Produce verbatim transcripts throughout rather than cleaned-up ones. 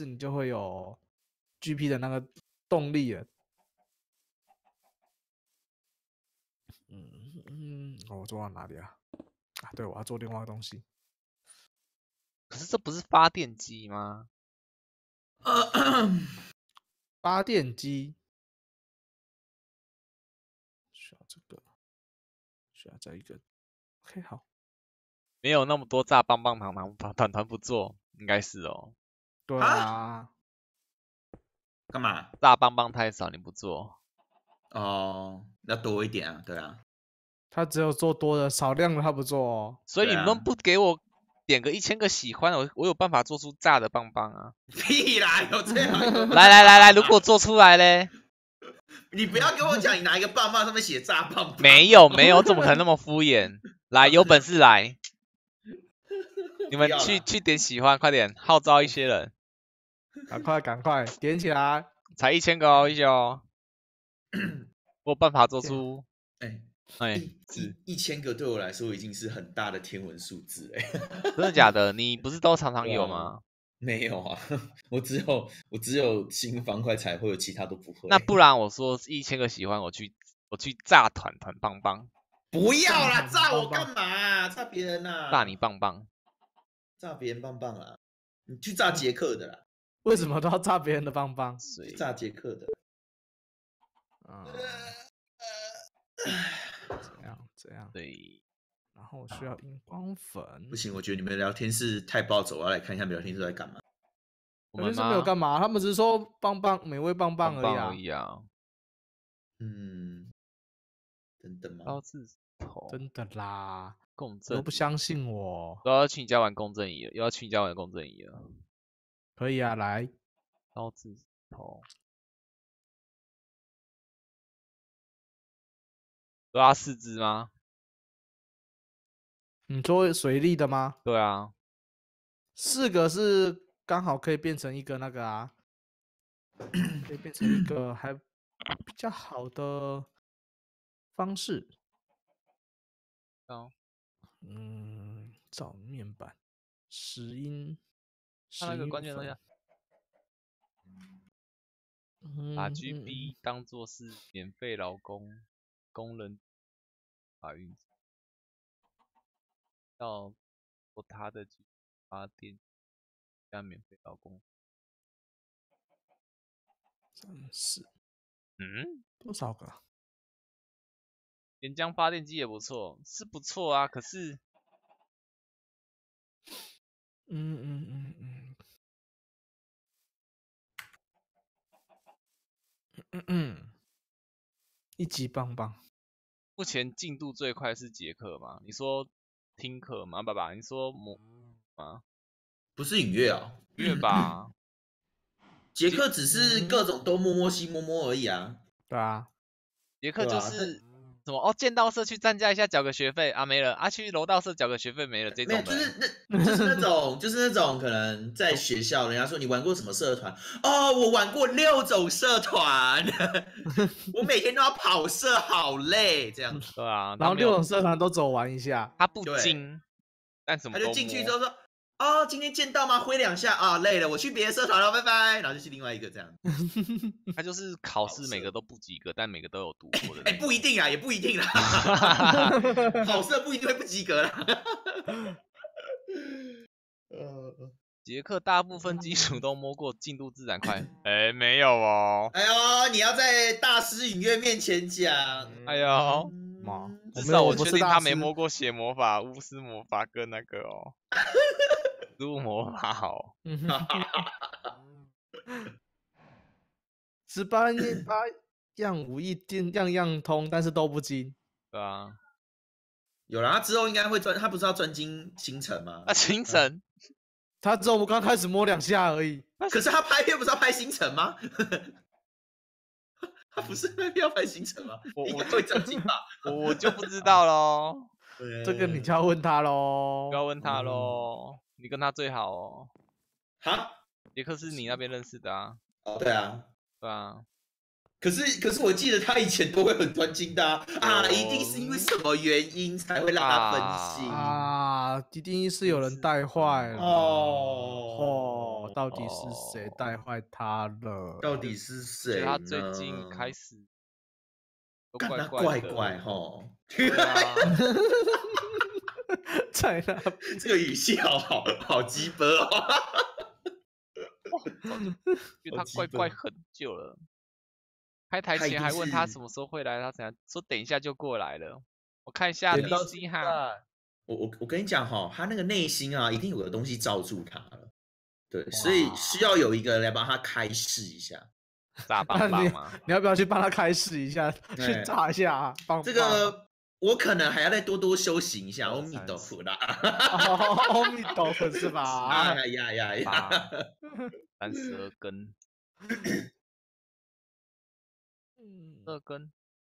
你就会有 G P 的那个动力了。嗯嗯，哦，我做到哪里啊？啊，对，我要做另外一个东西。 可是这不是发电机吗？ 发电机需要这个，需要再一个。OK， 好。 没有那么多炸棒棒糖糖团团不做，应该是哦。 对啊。 干嘛？ 炸棒棒太少，你不做？ 哦，要多一点啊，对啊。 他只有做多的，少量的他不做哦。 所以你们不给我点个一千个喜欢，我我有办法做出炸的棒棒啊！ 屁啦，有这样？ 来来来来，如果做出来嘞， 你不要跟我讲，你拿一个棒棒上面写炸棒棒。 没有没有，怎么可能那么敷衍？来，有本事来！你们去去点喜欢，快点号召一些人， 赶快赶快点起来！ 才一千个哦，一千哦，我有办法做出， 哎哎， 一一千个对我来说已经是很大的天文数字哎。 真的假的？你不是都常常有吗？ 没有啊，我只有我只有新方块才会有，其他都不会。 那不然我说一千个喜欢，我去我去炸团团棒棒。 不要啦，炸我干嘛、啊？炸别人呐、啊？ 炸你棒棒， 炸别人棒棒啦！你去炸杰克的啦。 为什么都要炸别人的棒棒？ 去炸杰克的。 啊、嗯，这样这样。 对。 然后需要荧光粉。 不行，我觉得你们聊天室太暴走，我要来看一下聊天室在干嘛。 聊天室没有干嘛，他们只是说棒棒美味棒棒而已啊。 而已啊。 嗯，真的吗？ 高字头。 真的啦。 共振。 都不相信我。 都要去你家玩共振仪了，又要去你家玩共振仪了。 可以啊，来。 高字头。都要四只吗？ 你做水力的吗？ 对啊。 四个是刚好可以变成一个那个啊，可以变成一个还比较好的方式。 哦。 嗯，照面板，石英，石那个英关键东西。把 G B 当做是免费劳工，工人法运要做他的发电加免费劳工。 三四， 嗯， 多少个？ 岩浆发电机也不错，是不错啊，可是， 嗯嗯嗯嗯。嗯嗯，一级棒棒。 目前进度最快是捷克嘛？你说听课吗？爸爸，你说魔吗？ 不是影乐啊， 音乐吧。 捷克只是各种东摸摸西摸摸而已啊。 对啊， 捷克就是什么哦，剑道社去参加一下缴个学费啊，没了啊，去柔道社缴个学费没了这种的。 就是那，就是那种，就是那种可能在学校，人家说你玩过什么社团？哦，我玩过六种社团，我每天都要跑社，好累，这样子。 对啊， 然后六种社团都走玩一下， 他不精，但什么他就进去之后说。哦，今天见到吗？挥两下啊，累了，我去别的社团了，拜拜。然后就去另外一个这样。 他就是考试每个都不及格，但每个都有读过的。 哎、欸，不一定啊，也不一定啦。考试不一定会不及格啦。 呃，捷克大部分基础都摸过，进度自然快。哎、欸，没有哦。 哎呦，你要在大师影院面前讲。 哎呦， 妈， 至少我确定他没摸过血魔法、巫师魔法跟那个哦。植物魔法好， 十八八样武艺样样通，但是都不精。 对啊， 有啦，他之后应该会专，他不是要专精星辰吗？ 啊，星辰， 他之后我们刚开始摸两下而已。 可是他拍片不是要拍星辰吗？他不是拍片要拍星辰吗？ 我应该会专精吧？ 我我就不知道喽。 这个你就要问他喽， 不要问他喽，嗯、你跟他最好哦。 哈， 杰克是你那边认识的啊？ 哦，对啊， 对啊。 可是可是我记得他以前都会很专精的 啊，啊一定是因为什么原因才会让他分心啊，一定是有人带坏了哦哦， 到底是谁带坏他了？ 到底是谁呢？ 他最近开始都干他怪怪的怪吼。 对啊， 在那这个语气好好好鸡巴哦。 因为他怪怪很久了。开台前还问他什么时候会来，他怎样说等一下就过来了。我看一下 D C 哈， 我我我跟你讲哈，他那个内心啊，一定有个东西罩住他了。对，所以需要有一个人来帮他开示一下。 炸棒棒吗？ 你要不要去帮他开示一下，去炸一下啊？棒棒这个我可能还要再多多修行一下。阿弥陀佛啦， 阿弥陀佛是吧？ 哎呀呀呀！ 三十二根，二根。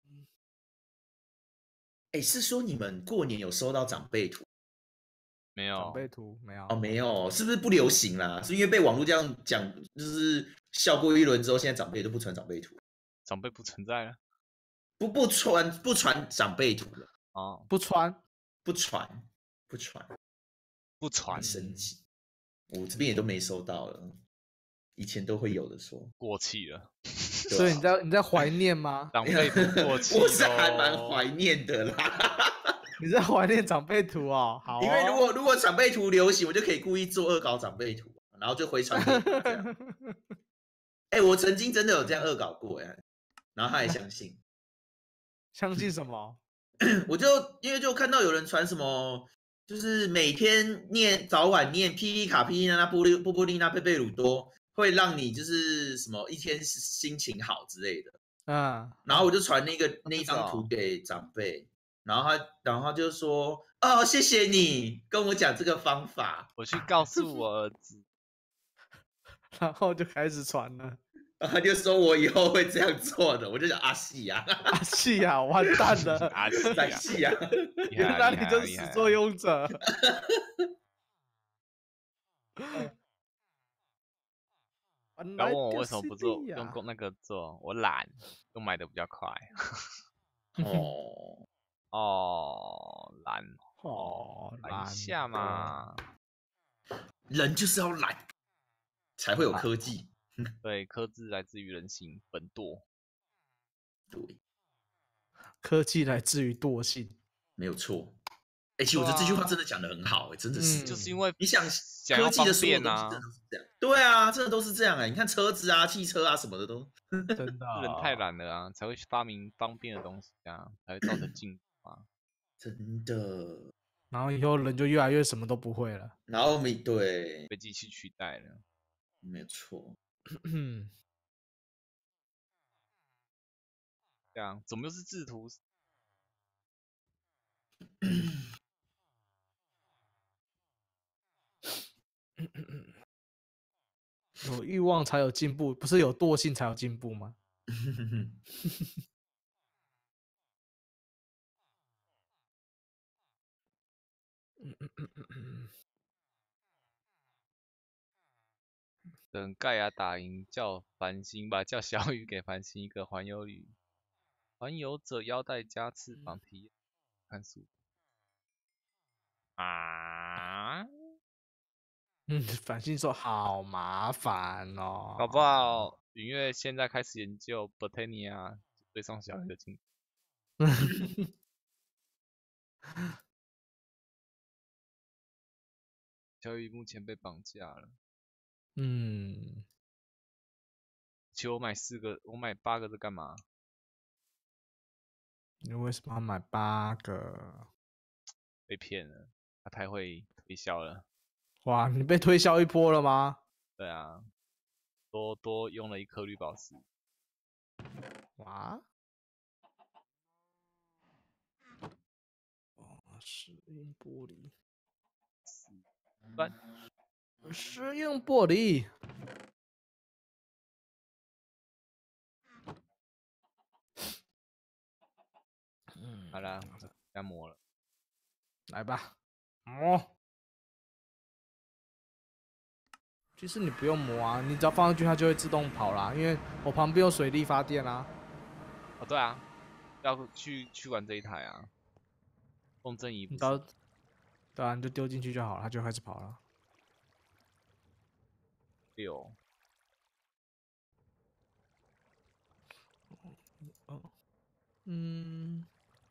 哎，是说你们过年有收到长辈图？ 没有。 长辈图没有。 哦，没有，是不是不流行啦？是因为被网络这样讲，就是笑过一轮之后，现在长辈都不传长辈图， 长辈不存在了， 不不传不传长辈图了。 哦， 不传， 不传，不传， 不传， 很神奇。我这边也都没收到了，以前都会有的说。 过气了。 所以你在你在怀念吗？ 长辈图过气， 我是还蛮怀念的啦。 你在怀念长辈图哦？好哦， 因为如果如果长辈图流行，我就可以故意做恶搞长辈图，然后就回传给你这样。哎、欸，我曾经真的有这样恶搞过哎，然后他也相信。 相信什么？ 我就因为就看到有人传什么，就是每天念早晚念霹雳卡、霹雳娜娜、波利波波利娜、贝贝鲁多，会让你就是什么一天心情好之类的。 嗯， 然后我就传那个那一张图给长辈。然后他，然后他就说：“哦，谢谢你跟我讲这个方法， 我去告诉我儿子。” 然后就开始传了。 他就说我以后会这样做的，我就想阿细呀， 阿细呀，完蛋了， 阿细呀，细呀， 原来你就是始作俑者。 不要问我为什么不做用那个做，我懒，用买的比较快。 哦。 哦，懒哦， 懒一下嘛， 人就是要懒，才会有科技。 对，科技来自于人性本惰。 对， 科技来自于惰性， 没有错。哎、欸，其实我觉得这句话真的讲得很好、欸，哎，真的是、 嗯，就是因为你想科技的所有东西真的都是这样。对啊，真的都是这样哎、欸，你看车子啊、汽车啊什么的都， 真的、 人太懒了啊，才会发明方便的东西啊，才会造成进步啊。 真的， 然后以后人就越来越什么都不会了， 然后没对被机器取代了， 没错。 这样怎么又是制图？ 有欲望才有进步，不是有惰性才有进步吗？ 等盖亚打赢，叫繁星吧，叫小雨给繁星一个环游旅，环游者腰带加翅膀体验看书啊。 嗯，繁星说好麻烦哦。 搞不好允月现在开始研究 Botania 对上小雨的进步。小雨目前被绑架了。 嗯， 其实我买四个，我买八个是干嘛？ 你为什么要买八个？ 被骗了，他太会推销了。 哇，你被推销一波了吗？ 对啊，多多用了一颗绿宝石。 哇！哦，石英玻璃。 关。 石英玻璃。 嗯，好啦，该磨了。 来吧，磨。其实你不用磨啊，你只要放上去，它就会自动跑啦。因为我旁边有水力发电啦。 哦，对啊，要去去玩这一台啊。共振仪不是。 对啊，你就丢进去就好了，它就开始跑了。 六。 哦，嗯，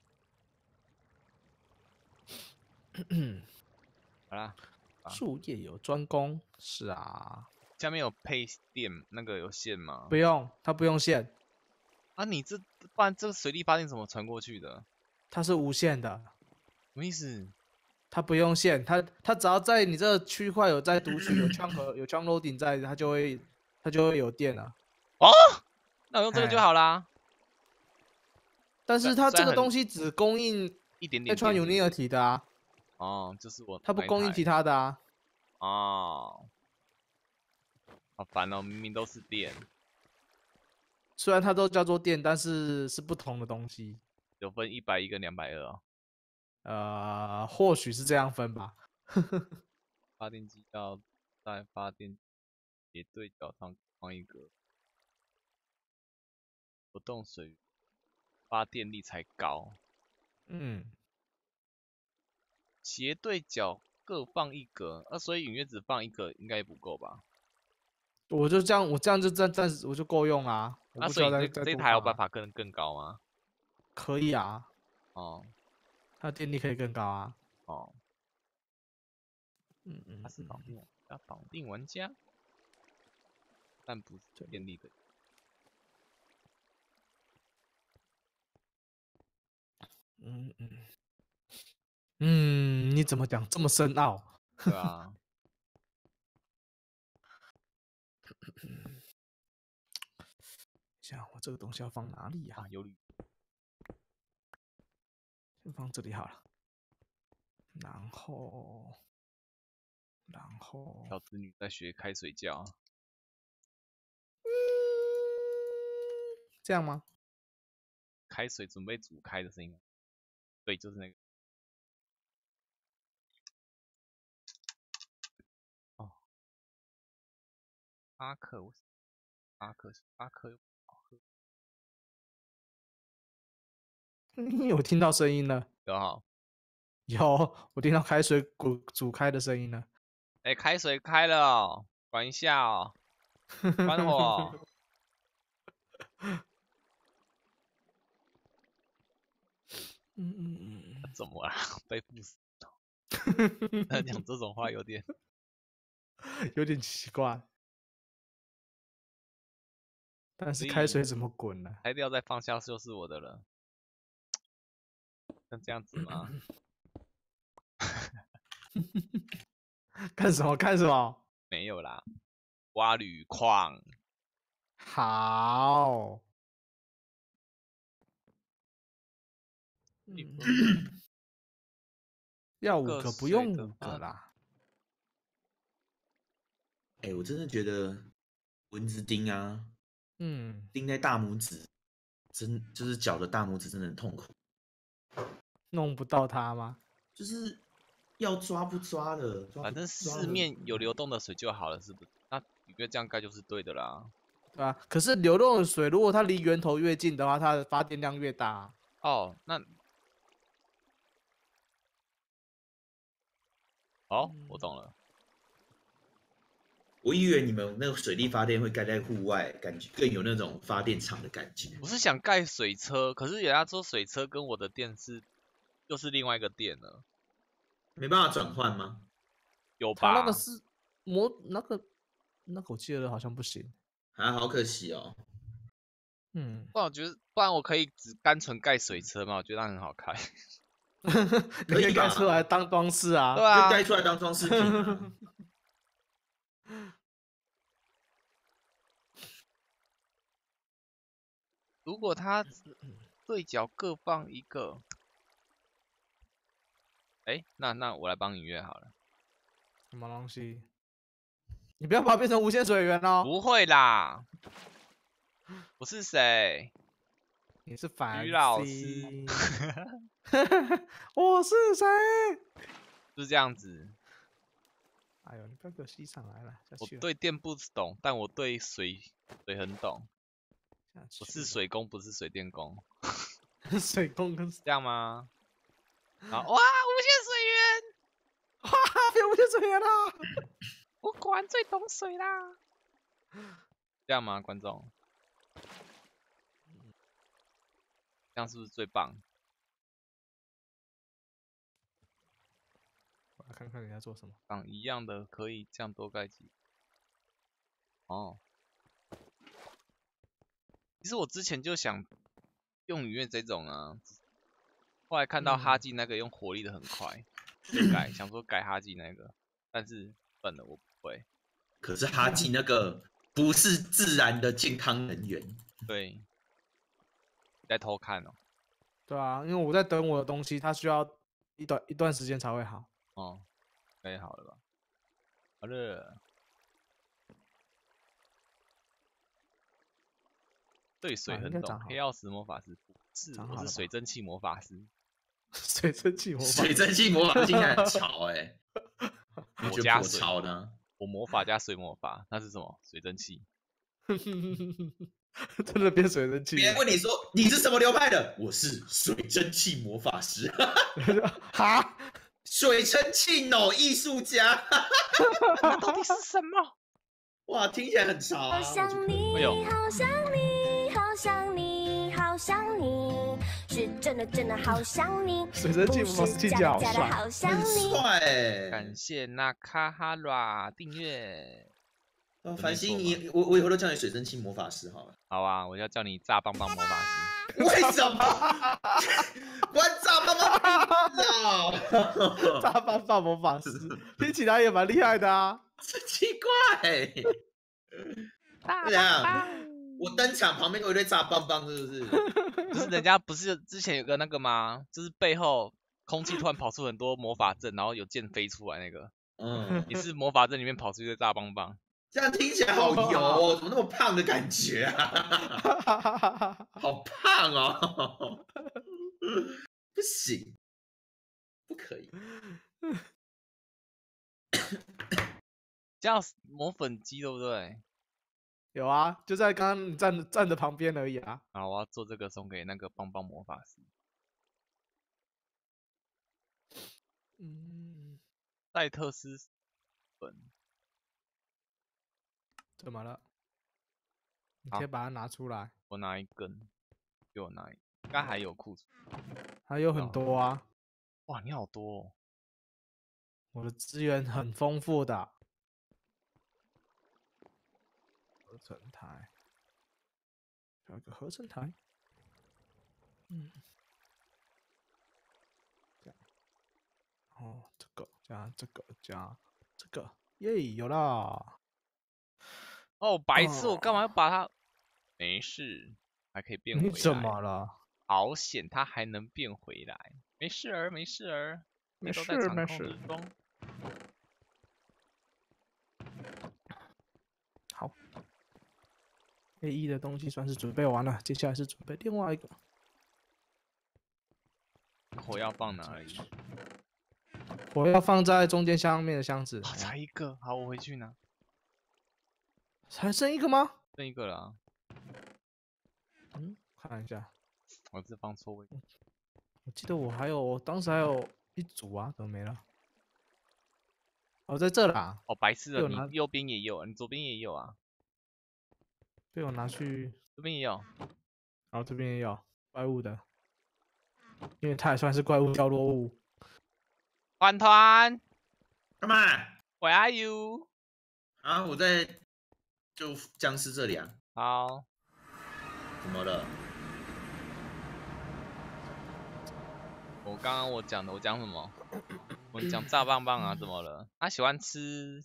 好啦， 术业有专攻，是啊。 下面有配电那个有线吗？ 不用，它不用线。 啊，你这不然这个水力发电怎么传过去的？ 它是无线的。 什么意思？ 它不用线，它它只要在你这个区块有在读取有枪盒有枪 loading 在，它就会它就会有电了。 哦，那我用这个就好啦。 但是它这个东西只供应一点点 H 一 Unity 的啊。 哦，就是我。 它不供应其他的啊。 哦。好烦哦，明明都是电。 虽然它都叫做电，但是是不同的东西。 有分一百一跟两百二哦。 呃，或许是这样分吧。 发电机要在发电斜对角上放一个不动水，发电力才高。 嗯。 斜对角各放一格，那、啊、所以隐约只放一个应该也不够吧？ 我就这样，我这样就暂暂时我就够用啦。 那、啊、所以这这台有办法更更高吗？ 可以啊。 哦。 它的电力可以更高啊。 哦。 嗯嗯。 它是绑定玩家，绑定玩家，但不是电力的。 嗯嗯。嗯，你怎么讲这么深奥？ 对啊。 想我这个东西要放哪里呀、 啊？有理。 先放这里好了。然后，然后， 小子女在学开水窖。 嗯，这样吗？ 开水准备煮开的声音。对，就是那个。哦。阿克，阿克，阿克又不好喝。 你有听到声音了？ 有好。 有，我听到开水煮煮开的声音了。 哎、欸，开水开了哦，关一下哦，关火。 嗯嗯嗯。 怎么啊？被不死？他讲这种话有点有点奇怪。但是开水怎么滚呢？ 开掉再放下就是我的了。像这样子吗？ 干什么？干什么？ 没有啦，挖铝矿。 好。嗯、要五个不用五个啦。 哎、欸，我真的觉得蚊子叮啊， 嗯， 叮在大拇指，真就是脚的大拇指真的很痛苦。 弄不到它吗？ 就是要抓不抓的，抓反正四面有流动的水就好了，是不是？那你觉得这样盖就是对的啦。 对啊，可是流动的水，如果它离源头越近的话，它的发电量越大、啊。 哦，那哦，我懂了。 我以为你们那个水力发电会盖在户外，感觉更有那种发电厂的感觉。 我是想盖水车，可是人家说水车跟我的电是又是另外一个电了， 没办法转换吗？ 有吧？ 它那个是模那个那个我记得好像不行。 啊，好可惜哦。 嗯， 不然我觉得，不然我可以只单纯盖水车嘛，我觉得它很好开。 你可以盖出来当装饰啊。 对啊， 就盖出来当装饰品、啊。 如果它对角各放一个，哎、欸，那那我来帮你约好了。 什么东西？你不要把它变成无限水源哦。 不会啦。我是谁？ 你是樊于老师。 我是谁？ 就是这样子。 哎呦，你不要给我吸上来了。 我对电不懂，但我对水水很懂。我是水工，不是水电工。 水工跟这样吗？好，哇，无限水源！ 哇，变无限水源了！ 我果然最懂水啦。 这样吗，观众？这样是不是最棒？ 我来看看你在做什么。 长一样的可以这样多盖几？哦，其实我之前就想用里面这种啊，后来看到哈基那个用火力的很快，就改想说改哈基那个，但是笨了我不会。 可是哈基那个不是自然的健康能源。 对，在偷看哦。 对啊，因为我在等我的东西，它需要一段一段时间才会好。 哦，可以好了吧？好了。对水很懂，黑曜石魔法师不是，我是水蒸气魔法师。 水蒸气魔法， 水蒸气魔法听起来很潮哎、欸。 我加水潮呢？ 我魔法加水魔法，那是什么？水蒸气。 真的变水蒸气。 别人问你说你是什么流派的？我是水蒸气魔法师。 哈， 水蒸气 no 艺术家。 那到底是什么？ 哇，听起来很潮啊！ 好想你，好想你，好想你，好想你，是真的真的好想你。 水蒸气魔法师听起来好帅， 很帅哎！ 感谢纳卡哈拉订阅。 哦，繁星，你我我以后都叫你水蒸气魔法师好了。 好啊，我要叫你炸棒棒魔法师。 为什么？关炸棒棒啊！ 炸棒棒魔法师听起来也蛮厉害的啊。 奇怪，这样我登场旁边有一堆炸棒棒，是不是？ 不是人家不是之前有个那个吗？就是背后空气突然跑出很多魔法阵，然后有剑飞出来那个。嗯，也是魔法阵里面跑出一堆炸棒棒。 这样听起来好油哦，怎么那么胖的感觉啊？好胖哦！不行，不可以。 叫磨粉机对不对？ 有啊，就在刚刚你站站的旁边而已啊。 啊，我要做这个送给那个棒棒魔法师。嗯，戴特斯粉。 怎么了？你可以把它拿出来。 我拿一根，给我拿一，应该还有库存。 还有很多啊。 哇，你好多哦！ 我的资源很丰富的。合成台，找一个合成台。嗯。这样。哦，这个加这个加这个，耶，有啦。 哦，白痴！我干嘛要把它？没事，还可以变回来。 你怎么了？ 好险，它还能变回来。没事儿，没事儿， 没事没事。好 ，A 一的东西算是准备完了，接下来是准备另外一个。 火药放哪里？ 火药放在中间下面的箱子。 哦、才一个，好，我回去拿。 才剩一个吗？ 剩一个了、啊。 嗯，看一下。 我是放错位。 我记得我还有，我当时还有一组啊，怎么没了？哦，在这啦。 哦，白痴的，你右边也有，你左边也有啊。 被我拿去。 这边也有。 然后这边也有怪物的，因为它也算是怪物掉落物。 团团， 干嘛 ？Where are you？ 啊，我在。就僵尸这里啊！ 好， 怎么了？ 我刚刚我讲的，我讲什么？我讲炸棒棒啊，怎么了？他喜欢吃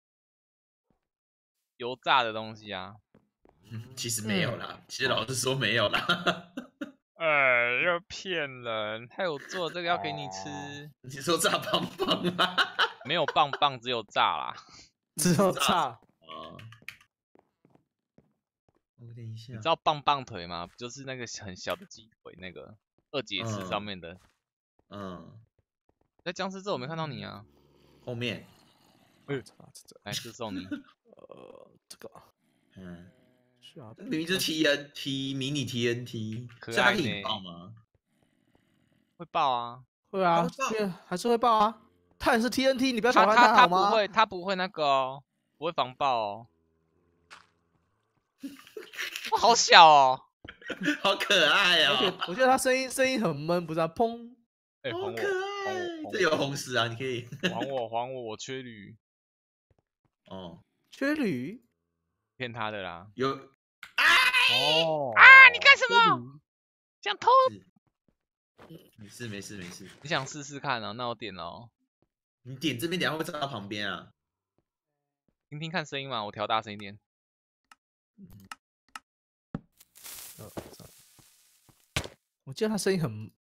油炸的东西啊。 嗯、其实没有啦，嗯、其实老实说没有啦。 哎，又骗人！他有做这个要给你吃。 你说炸棒棒吗？ 没有棒棒，只有炸啦。 只有炸。 哦。等一下， 你知道棒棒腿吗？就是那个很小的鸡腿，那个二节翅上面的。 嗯。嗯在僵尸这我没看到你啊。 后面。 哎， 来，就送你。 呃，这个。嗯。是啊。 明明就是 T N T 迷你 T N T， 可爱呢。爆吗？ 会爆啊。 会啊，还是会爆啊。他也是 T N T， 你不要小看他好吗？ 他不会，他不会那个哦，不会防爆哦。 好小哦。 好可爱而且哦， 我觉得他声音声音很闷，不是啊？砰！ 哎、还我， 好可还爱我，， 这有红石啊，你可以。 还我，还我，我缺铝， 哦， 缺铝骗他的啦。 有哦啊！你干什么？ 么？ 想偷？ 没事没事没事， 你想试试看啊？那我点了、哦， 你点这边，等下会照到旁边啊。 听听看声音嘛，我调大声一点。 我记得他声音很